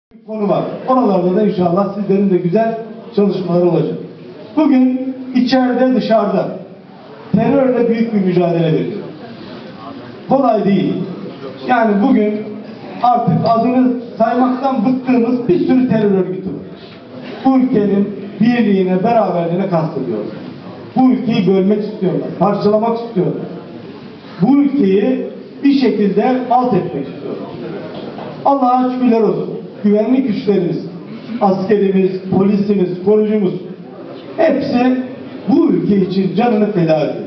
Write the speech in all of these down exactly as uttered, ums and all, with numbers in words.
Konu var. Oralarda da inşallah sizlerin de güzel çalışmaları olacak. Bugün içeride dışarıda terörle büyük bir mücadele veriyoruz. Kolay değil. Yani bugün artık adını saymaktan bıktığımız bir sürü terör örgütü var. Bu ülkenin birliğine, beraberliğine kastediyorlar. Bu ülkeyi bölmek istiyorlar, parçalamak istiyorlar. Bu ülkeyi bir şekilde alt etmek istiyorlar. Allah'a şükürler olsun. Güvenlik güçlerimiz, askerimiz, polisimiz, korucumuz hepsi bu ülke için canını feda ediyor.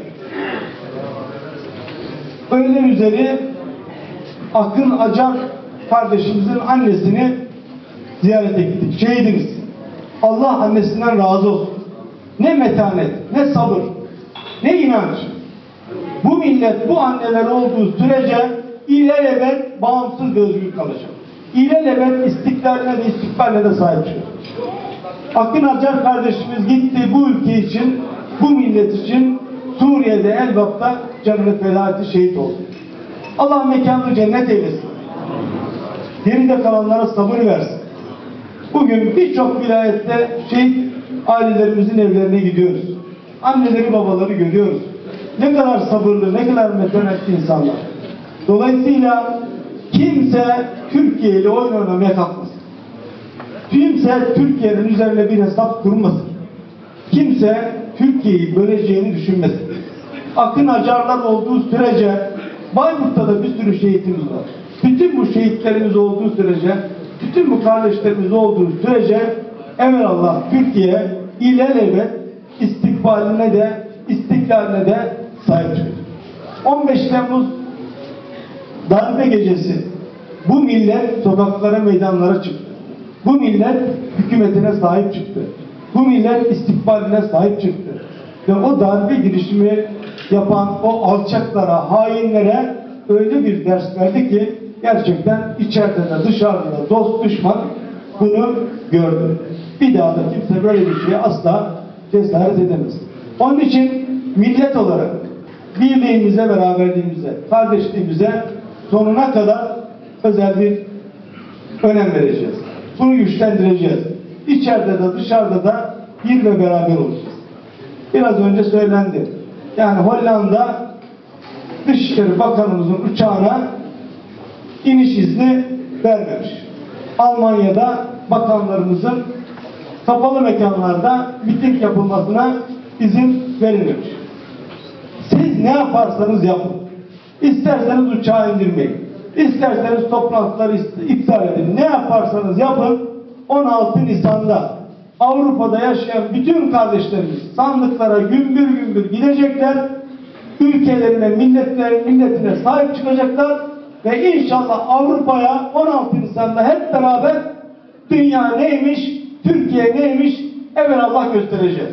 Öğlen üzeri Akın Acar kardeşimizin annesini ziyarete gittik. Şehidimiz. Allah annesinden razı olsun. Ne metanet, ne sabır, ne inanç. Bu millet, bu anneler olduğu sürece ilelebet bağımsız ve özgür kalacak. İlelebet istiklaline de istikbaline de sahip çıkacak. Akın Acar kardeşimiz gitti bu ülke için, bu millet için Suriye'de Elbap'ta canını feda etti, şehit oldu. Allah mekanını cennet eylesin. Geride kalanlara sabır versin. Bugün birçok vilayette şehit ailelerimizin evlerine gidiyoruz. Anneleri babaları görüyoruz. Ne kadar sabırlı, ne kadar metanetli insanlar. Dolayısıyla kimse Türkiye ile oyun oynamaya kalkmasın. Kimse Türkiye'nin üzerine bir hesap kurmasın. Kimse Türkiye'yi böleceğini düşünmesin. Akın Acarlar olduğu sürece Bayburt'ta da bir sürü şehitimiz var. Bütün bu şehitlerimiz olduğu sürece, bütün bu kardeşlerimiz olduğu sürece evelallah Türkiye ilelebet istikbaline de istiklaline de sahip çıkacak. on beş Temmuz darbe gecesi bu millet sokaklara, meydanlara çıktı. Bu millet hükümetine sahip çıktı. Bu millet istikbaline sahip çıktı. Ve o darbe girişimi yapan o alçaklara, hainlere öyle bir ders verdi ki gerçekten içeride de dışarıda da dost düşman bunu gördü. Bir daha da kimse böyle bir şeye asla cesaret edemez. Onun için millet olarak birliğimize, beraberliğimize, kardeşliğimize sonuna kadar özel bir önem vereceğiz. Bunu güçlendireceğiz. İçeride de dışarıda da bir ve beraber olacağız. Biraz önce söylendi. Yani Hollanda Dışişleri Bakanımızın uçağına iniş izni vermemiş. Almanya'da bakanlarımızın kapalı mekanlarda miting yapılmasına izin verilmemiş. Siz ne yaparsanız yapın. İsterseniz uçağı indirmeyin. İsterseniz toplantıları iptal edin. Ne yaparsanız yapın. on altı Nisan'da Avrupa'da yaşayan bütün kardeşlerimiz sandıklara gümbür gümbür gidecekler. Ülkelerine, milletlerine, milletine sahip çıkacaklar ve inşallah Avrupa'ya on altı Nisan'da hep beraber dünya neymiş, Türkiye neymiş evelallah göstereceğiz.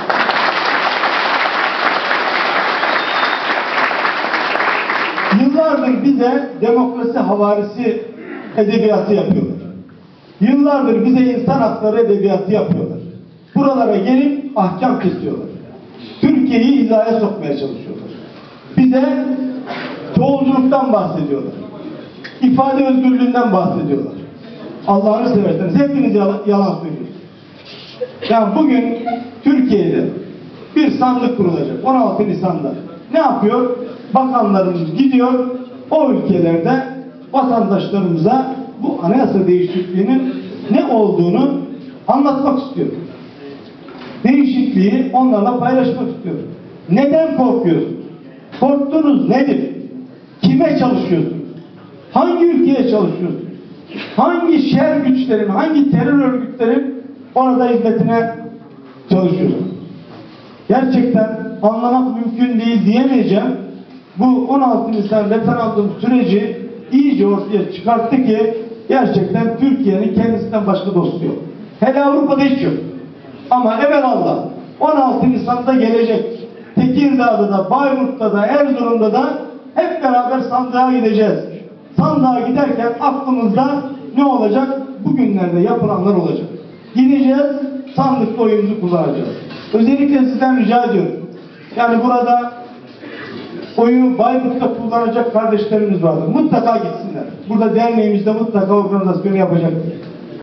Yıllardır bize demokrasi havarisi edebiyatı yapıyorlar. Yıllardır bize insan hakları edebiyatı yapıyorlar. Buralara gelip ahkam kesiyorlar. Türkiye'yi hizaya sokmaya çalışıyorlar. Bize çoğulculuktan bahsediyorlar. İfade özgürlüğünden bahsediyorlar. Allah'ını severseniz hepiniz yalan, yalan söylüyorsunuz. Yani bugün Türkiye'de bir sandık kurulacak on altı Nisan'da. Ne yapıyor? Bakanlarımız gidiyor o ülkelerde vatandaşlarımıza bu anayasa değişikliğinin ne olduğunu anlatmak istiyor. Değişikliği onlarla paylaşmak istiyor. Neden korkuyorsunuz? Korktuğunuz nedir? Kime çalışıyorsunuz? Hangi ülkeye çalışıyorsunuz? Hangi şer güçlerin, hangi terör örgütlerin orada hizmetine çalışıyorsunuz? Gerçekten anlamak mümkün değil diyemeyeceğim. Bu on altı Nisan referandum süreci iyice ortaya çıkarttı ki gerçekten Türkiye'nin kendisinden başka dostu yok. Hele Avrupa'da hiç yok. Ama evelallah on altı Nisan'da gelecek. Tekirdağ'da da, Bayburt'ta da, Erzurum'da da hep beraber sandığa gideceğiz. Sandığa giderken aklımızda ne olacak? Bugünlerde yapılanlar olacak. Gideceğiz, sandıkta oyumuzu kullanacağız. Özellikle sizden rica ediyorum. Yani burada oyu Bayburt'ta kullanacak kardeşlerimiz vardır. Mutlaka gitsinler. Burada derneğimizde mutlaka organizasyonu yapacak.